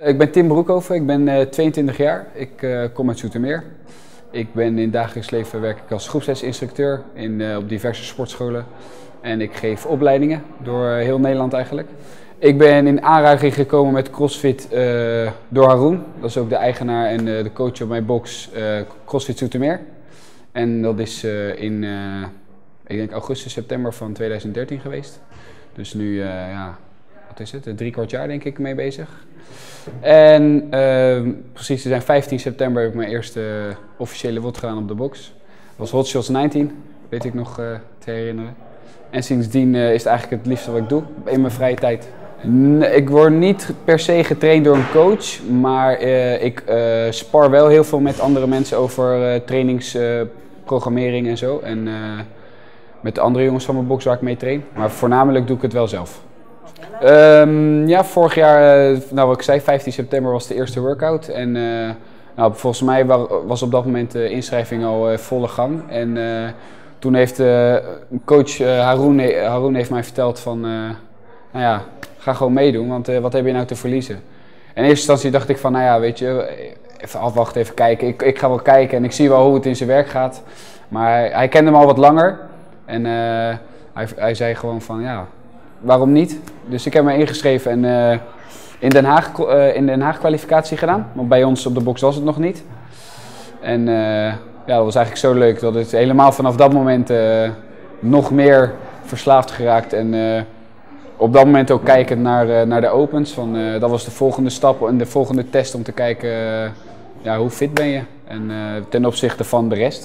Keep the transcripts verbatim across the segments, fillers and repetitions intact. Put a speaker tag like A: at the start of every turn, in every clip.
A: Ik ben Tim Broekhoven, ik ben uh, tweeëntwintig jaar, ik uh, kom uit Zoetermeer. Ik ben in het dagelijks leven werk ik als groepslesinstructeur in, uh, op diverse sportscholen. En ik geef opleidingen door uh, heel Nederland eigenlijk. Ik ben in aanraking gekomen met CrossFit uh, door Haroon. Dat is ook de eigenaar en uh, de coach op mijn box uh, CrossFit Zoetermeer. En dat is uh, in uh, ik denk augustus, september van tweeduizend dertien geweest. Dus nu, uh, ja, wat is het, drie kwart jaar denk ik mee bezig. En uh, precies, we zijn vijftien september heb ik mijn eerste uh, officiële W O D gedaan op de box. Dat was hotshots negentien, weet ik nog uh, te herinneren. En sindsdien uh, is het eigenlijk het liefste wat ik doe in mijn vrije tijd. Nee, ik word niet per se getraind door een coach, maar uh, ik uh, spar wel heel veel met andere mensen over uh, trainingsprogrammering uh, en zo. En uh, met de andere jongens van mijn box waar ik mee train. Maar voornamelijk doe ik het wel zelf. Um, ja, vorig jaar, uh, nou wat ik zei, vijftien september was de eerste workout. En uh, nou, volgens mij was op dat moment de inschrijving al uh, volle gang. En uh, toen heeft uh, coach uh, Haroon, Haroon heeft mij verteld van, uh, nou ja, ga gewoon meedoen, want uh, wat heb je nou te verliezen? En in eerste instantie dacht ik van, nou ja, weet je, even afwachten, even kijken. Ik, ik ga wel kijken en ik zie wel hoe het in zijn werk gaat. Maar hij, hij kende me al wat langer en uh, hij, hij zei gewoon van, ja, waarom niet? Dus ik heb me ingeschreven en uh, in, Den Haag, uh, in Den Haag kwalificatie gedaan. Want bij ons op de box was het nog niet. En uh, ja, dat was eigenlijk zo leuk dat het helemaal vanaf dat moment uh, nog meer verslaafd geraakt. En uh, op dat moment ook kijkend naar, uh, naar de opens. Van, uh, dat was de volgende stap en de volgende test om te kijken uh, ja, hoe fit ben je. En uh, ten opzichte van de rest.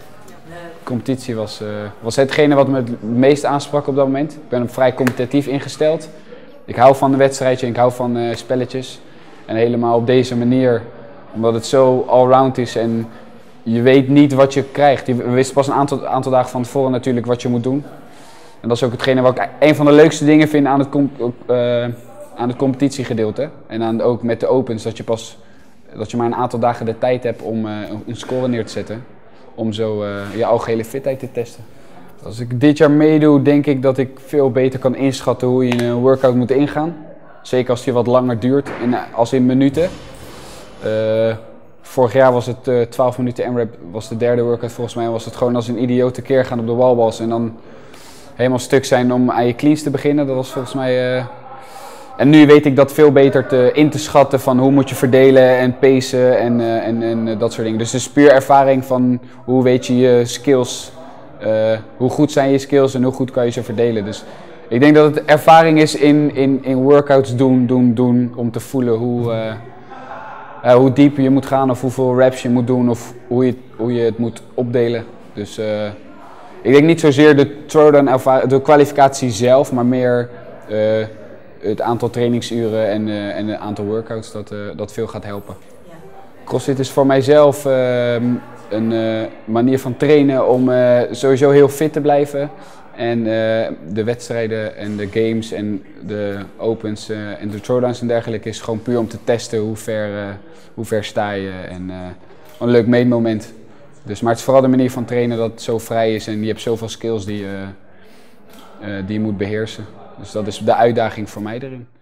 A: De competitie was, uh, was hetgene wat me het meest aansprak op dat moment. Ik ben vrij competitief ingesteld. Ik hou van een wedstrijdje, ik hou van uh, spelletjes. En helemaal op deze manier, omdat het zo allround is en je weet niet wat je krijgt. Je wist pas een aantal, aantal dagen van tevoren natuurlijk wat je moet doen. En dat is ook hetgene wat ik een van de leukste dingen vind aan het, uh, aan het competitiegedeelte. En aan, ook met de opens, dat je, pas, dat je maar een aantal dagen de tijd hebt om uh, een score neer te zetten. Om zo uh, je algehele fitheid te testen. Als ik dit jaar meedoe, denk ik dat ik veel beter kan inschatten hoe je een workout moet ingaan. Zeker als die wat langer duurt, in, als in minuten. Uh, vorig jaar was het uh, twaalf minuten M rep, was de derde workout volgens mij. Was het gewoon als een idioot tekeer gaan op de wallballs en dan helemaal stuk zijn om aan je cleans te beginnen. Dat was volgens mij... Uh... En nu weet ik dat veel beter te, in te schatten van hoe moet je verdelen en pacen en, uh, en, en uh, dat soort dingen. Dus het is puur ervaring van hoe weet je je skills, uh, hoe goed zijn je skills en hoe goed kan je ze verdelen. Dus ik denk dat het ervaring is in, in, in workouts doen, doen, doen om te voelen hoe, uh, uh, hoe diep je moet gaan of hoeveel reps je moet doen of hoe je, hoe je het moet opdelen. Dus uh, ik denk niet zozeer de Throwdown, de kwalificatie zelf, maar meer uh, het aantal trainingsuren en, uh, en het aantal workouts dat, uh, dat veel gaat helpen. Ja. CrossFit is voor mijzelf uh, een uh, manier van trainen om uh, sowieso heel fit te blijven. En uh, de wedstrijden en de games en de opens uh, en de throwdowns en dergelijke is gewoon puur om te testen hoe ver, uh, hoe ver sta je en uh, een leuk meetmoment. Dus, maar het is vooral de manier van trainen dat het zo vrij is en je hebt zoveel skills die, uh, uh, die je moet beheersen. Dus dat is de uitdaging voor mij erin.